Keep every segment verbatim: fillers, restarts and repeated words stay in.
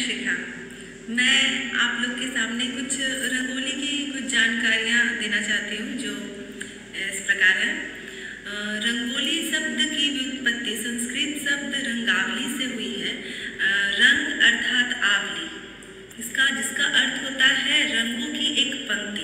शिखा। मैं आप लोग के सामने कुछ रंगोली की कुछ जानकारियाँ देना चाहती हूँ जो इस प्रकार है। रंगोली शब्द की व्युत्पत्ति संस्कृत शब्द रंगावली से हुई है। रंग अर्थात आवली, इसका जिसका अर्थ होता है रंगों की एक पंक्ति।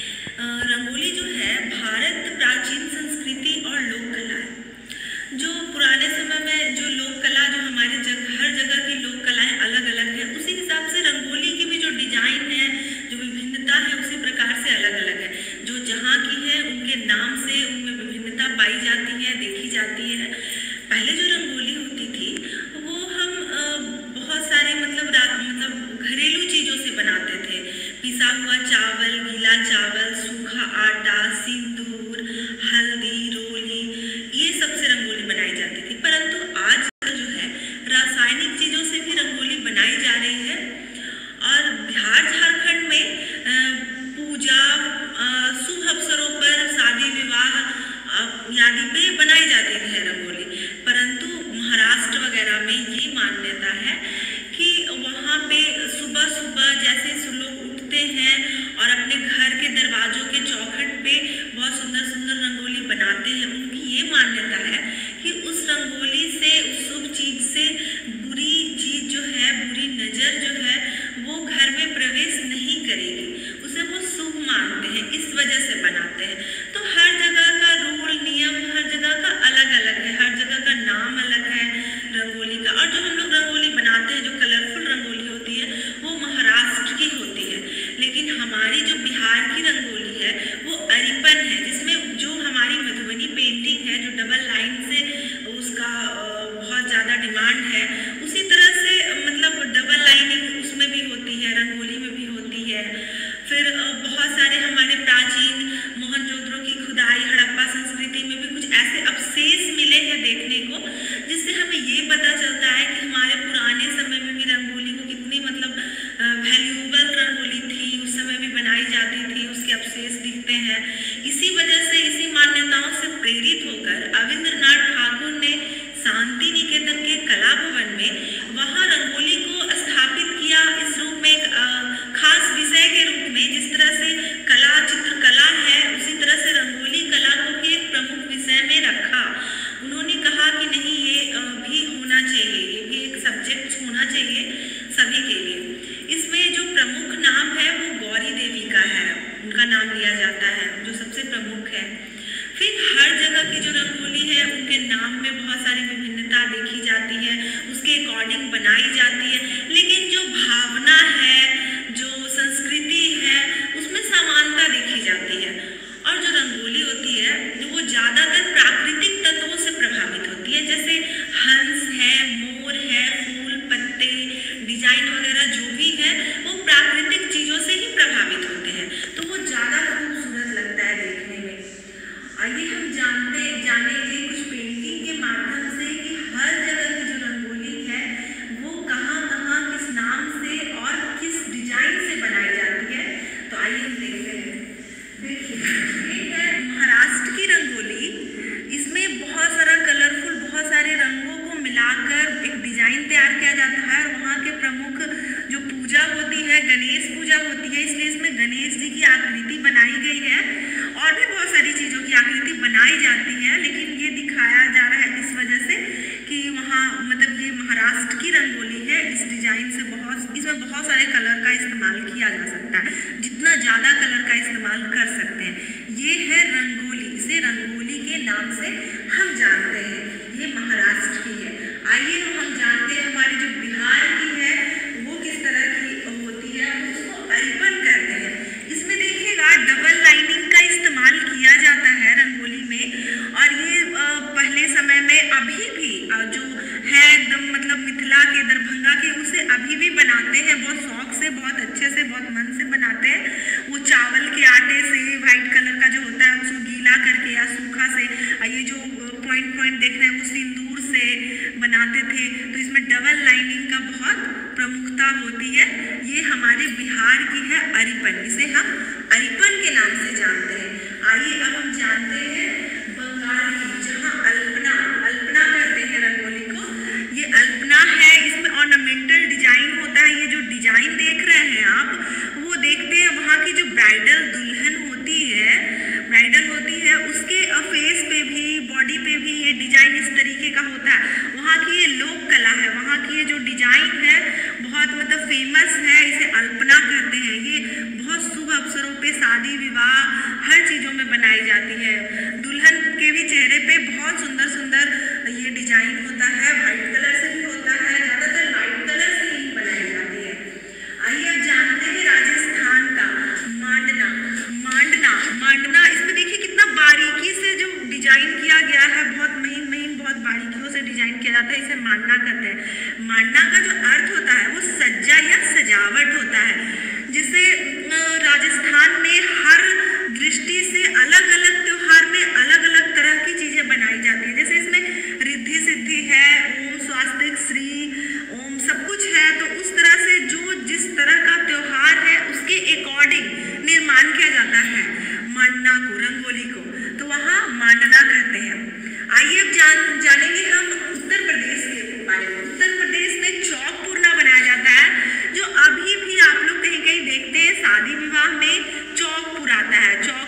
रंगोली जो है भारत प्राचीन संस्कृति और लोक कला है। जो पुराने समय में जो लोक कला जो हमारे जग हर जगह की लोक कलाएं अलग अलग है, उसी हिसाब से रंगोली की भी जो डिजाइन है, जो विभिन्नता है, उसी प्रकार से अलग अलग है। जो जहाँ की है उनके नाम से उनमें विभिन्नता पाई जाती है, देखी जाती है। पहले जो रंगोली होती थी वो हम बहुत सारे मतलब मतलब घरेलू चीज़ों से बनाते थे। पिसा हुआ चावल, गीला चावल, सूखा आटा, सिंदूर, हल्दी, रोली, ये सबसे रंगोली बनाई जाती थी। परंतु आज जो है रासायनिक चीज़ों से भी रंगोली बनाई जा रही है। और बिहार झारखंड में पूजा, शुभ अवसरों पर, शादी विवाह आदि पे बनाई जाती है रंगोली। परंतु महाराष्ट्र वगैरह में ये मान्यता है कि वहाँ पे सुबह सुबह जैसे लोग उठते हैं और अपने घर के दरवाजों के चौखट पे बहुत सुंदर सुंदर रंगोली बनाते हैं। उनकी ये मान्यता है कि उस रंगोली से, उस शुभ चीज से बुरी चीज जो है, बुरी नजर जो है वो घर में प्रवेश नहीं करेगी, उसे वो शुभ मानते हैं, इस वजह से बनाते हैं। तो हर जगह का रूल नियम हर जगह का अलग अलग है, हर जगह का नाम अलग है रंगोली का। और जो हम लोग रंगोली बनाते हैं, जो कलरफुल रंगोली होती है, वो महाराष्ट्र की होती है। लेकिन हमारी जो बिहार की रंगोली है वो अरिपन है, जिसमें जो हमारी मधुबनी पेंटिंग है, जो डबल लाइन से उसका बहुत ज़्यादा डिमांड है, उसी तरह से मतलब डबल लाइनिंग उसमें भी होती है, रंगोली में भी होती है। फिर बहुत सारे हमारे प्राचीन मोहनजोदड़ो की खुदाई, हड़प्पा संस्कृति में भी कुछ ऐसे अवशेष मिले हैं देखने को, जिससे हमें ये पता चलता है कि हमारे पुराने समय में भी रंगोली को कितनी मतलब वैल्यूएबल रंगोली थी, उस समय भी बनाई जाती थी, उसके अवशेष दिखते हैं। इसी वजह से, इसी मान्यताओं से प्रेरित होकर अविंद्रनाथ ठाकुर ने शांति निकेतन के कला भवन में वहाँ रंगोली को स्थापित किया, इस रूप में एक खास विषय के रूप में। जिस तरह से कला, चित्रकला है, उसी तरह से रंगोली कला को भी एक प्रमुख विषय में रखा। उन्होंने कहा कि नहीं, ये भी होना चाहिए, ये भी एक सब्जेक्ट होना चाहिए सभी के लिए। इसमें जो प्रमुख नाम है वो गौरी देवी का है, उनका नाम लिया जाता है, जो सबसे प्रमुख है। फिर हर जगह की जो रंगोली है उनके नाम में बहुत सारी विभिन्नता देखी जाती है, उसके अकॉर्डिंग बनाई जाती है। लेकिन जो भावना है, जो संस्कृति है, उसमें समानता देखी जाती है। और जो रंगोली होती है वो ज़्यादातर प्राकृतिक तत्वों से प्रभावित होती है, जैसे हंस है, मोर है, फूल पत्ते, डिजाइन वगैरह जो भी है वो प्राकृतिक चीज़ों से ही प्रभावित होते हैं, तो वो ज़्यादा खूबसूरत लगता है देखने में। आइए हम जानते जानेंगे कुछ पेंटिंग के माध्यम से कि हर जगह की जो रंगोली है वो कहाँ कहाँ किस नाम से और किस डिजाइन से बनाई जाती है। तो आइए हम देखते हैं। देखिए, ये है महाराष्ट्र की रंगोली। इसमें बहुत सारा कलरफुल, बहुत सारे रंगों को मिलाकर एक डिजाइन तैयार किया जाता है। और वहाँ के प्रमुख जो पूजा होती है, गणेश पूजा होती है, इसलिए इसमें गणेश जी की आकृति बनाई गई है। और भी बहुत सारी चीज़ों की आकृति बनाई जाती है, लेकिन ये दिखाया जा रहा है इस वजह से कि वहाँ मतलब ये महाराष्ट्र की रंगोली है। इस डिजाइन से बहुत, इसमें बहुत सारे कलर का इस्तेमाल किया जा सकता है, जितना ज़्यादा कलर का इस्तेमाल कर सकते हैं। ये है रंगोली, इसे रंगोली के नाम से हम जानते हैं, ये महाराष्ट्र की है। आइए हम जानते हैं हमारी जो बिहार की है वो किस तरह की होती है, उसको अरिपन कहते हैं। इसमें देखिएगा डबल लाइनिंग का इस्तेमाल किया जाता है रंगोली में। और ये पहले समय में अभी भी जो है एकदम मतलब मिथिला के, दरभंगा के, उसे अभी भी बनाते हैं, बहुत शौक से, बहुत अच्छे से, बहुत मन से बनाते हैं। वो चावल के आटे से, वाइट कलर का जो होता है उसको गीला करके या सूखा से, ये जो पॉइंट पॉइंट देख रहे हैं वो सिंदूर से बनाते थे। तो इसमें डबल लाइनिंग का बहुत प्रमुखता होती है। ये हमारे बिहार की है अरिपन, इसे हम अरिपन के नाम से जानते हैं। आइए अब हम जानते हैं बंगाल की, जहाँ अल्पना अल्पना कहते हैं रंगोली को। ये अल्पना है, इसमें ऑर्नामेंटल डिजाइन होता है। ये जो का होता है, वहाँ की ये लोक कला है, वहाँ की ये जो डिजाइन है बहुत मतलब फेमस है, इसे अल्पना कहते हैं। ये बहुत शुभ अवसरों पे, शादी विवाह हर चीज़ों में बनाई जाती है। दुल्हन के भी चेहरे पे बहुत सुंदर सुंदर ये डिजाइन होता है, वाइट कलर से भी होता है, ज़्यादातर वाइट कलर से ही बनाई जाती है। आइए अब जानते हैं राजस्थान का मांडना। मांडना मांडना इसमें देखिए कितना बारीकी से जो डिजाइन किया गया है, बहुत महीन महीन बहुत बारीकियों से डिजाइन किया जाता है, इसे मांडना कहते हैं। मांडना का जो अर्थ होता है वो सज्जा या सजावट होता है, जिसे राजस्थान में हर दृष्टि से अलग अलग त्योहार में अलग अलग तरह की चीजें बनाई जाती है। जैसे इसमें रिद्धि सिद्धि है, ओम स्वास्तिक श्री ओम सब कुछ है, तो उस तरह से जो जिस तरह का त्योहार है उसके अकॉर्डिंग निर्माण किया जाता है मांडना को, रंगोली को, तो वहाँ मांडना कहते हैं। आइए अब जान जानेंगे हम उत्तर प्रदेश के बारे में। उत्तर प्रदेश में चौक पूर्णा बनाया जाता है, जो अभी भी आप लोग कहीं कहीं देखते हैं शादी विवाह में चौक पुराता है। चौक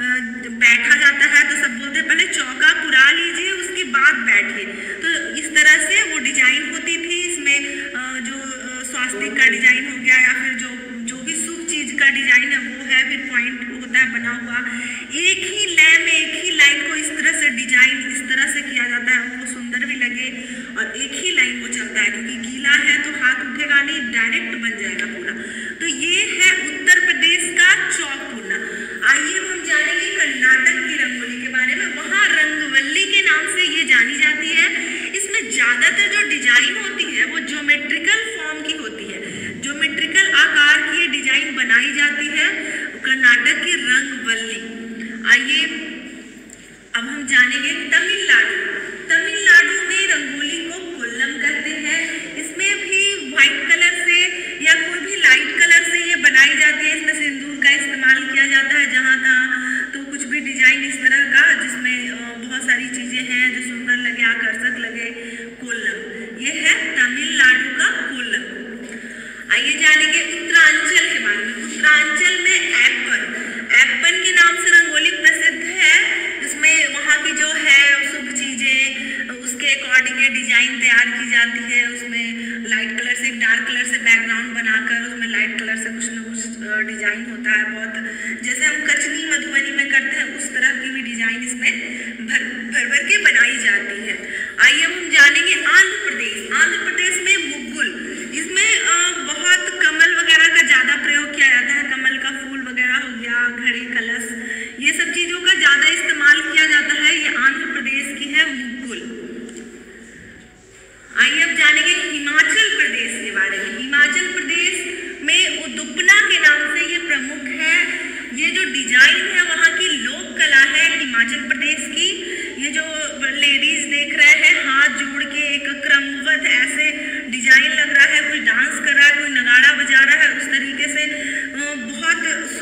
बैठा जाता है तो सब बोलते हैं पहले चौका पुरा लीजिए उसके बाद बैठिए, तो इस तरह से वो डिजाइन होती थी। इसमें जो स्वास्तिक का डिजाइन हो गया या फिर जो जो भी शुभ चीज का डिजाइन है वो है, फिर पॉइंट होता है बना हुआ, एक ही लय में एक ही लाइन को इस तरह से डिजाइन इस तरह से किया जाता है, वो सुंदर भी लगे और एक ही लाइन वो चलता है, क्योंकि गीला है तो हाथ उठेगा नहीं, डायरेक्ट बन जाएगा पूरा। तो ये है उत्तर प्रदेश का चौक पूर्णा। आइए हम जानेंगे कर्नाटक की रंगोली के बारे में। वहाँ रंगवल्ली के नाम से ये जानी जाती है। इसमें ज्यादातर जो डिजाइन होती है वो ज्योमेट्रिकल फॉर्म की होती है, ज्योमेट्रिकल आकार की ये डिजाइन बनाई जाती है कर्नाटक की रंगवल्ली। आइए अब हम जानेंगे तमिलनाडु। तमिलनाडु में रंगोली को कोल्लम कहते हैं। इसमें भी व्हाइट कलर से या कोई भी लाइट कलर से ये बनाई जाती है। इसमें सिंदूर का इस्तेमाल किया जाता है जहाँ तहाँ, तो कुछ भी डिजाइन इस तरह का जिसमें बहुत सारी चीजें हैं जो सुंदर लगे, आकर्षक लगे, कोल्लम। ये है तमिलनाडु का कोल्लम। आइए जानेंगे उत्तरांचल के बारे में। उत्तरांचल में एप्पन एप्पन के नाम से रंगोली प्रसिद्ध है। इसमें वहाँ की जो है शुभ चीजें उसके अकॉर्डिंग डिजाइन तैयार की जाती है। उसमें लाइट कलर से डार्क कलर से बैकग्राउंड बनाकर उसमें लाइट कलर से कुछ न कुछ डिजाइन होता है। बहुत जैसे हम कचनी मधुबनी में करते हैं उस तरह की भी डिजाइन इसमें भर भर भर के बनाई जाती है। आइए हम जानेंगे आंध्र प्रदेश। आंध्र प्रदेश में मुग्गुल, इसमें बहुत कमल वगैरह का ज्यादा प्रयोग किया जाता है। कमल का फूल वगैरह हो गया, घड़े, कलश, ये सब चीजों का ज्यादा इस्तेमाल किया जाता है। ये आंध्र प्रदेश की है मुग्गुल। आइए अब जानेंगे हिमाचल प्रदेश के बारे में। हिमाचल प्रदेश में उदुपना के नाम से ये प्रमुख है। ये जो डिजाइन है वहाँ की लोक कला है हिमाचल प्रदेश की। ये जो लेडीज देख रहे हैं हाथ जोड़ के एक क्रमबद्ध ऐसे डिजाइन लग रहा है, कोई डांस कर रहा है, कोई नगाड़ा बजा रहा है, उस तरीके से बहुत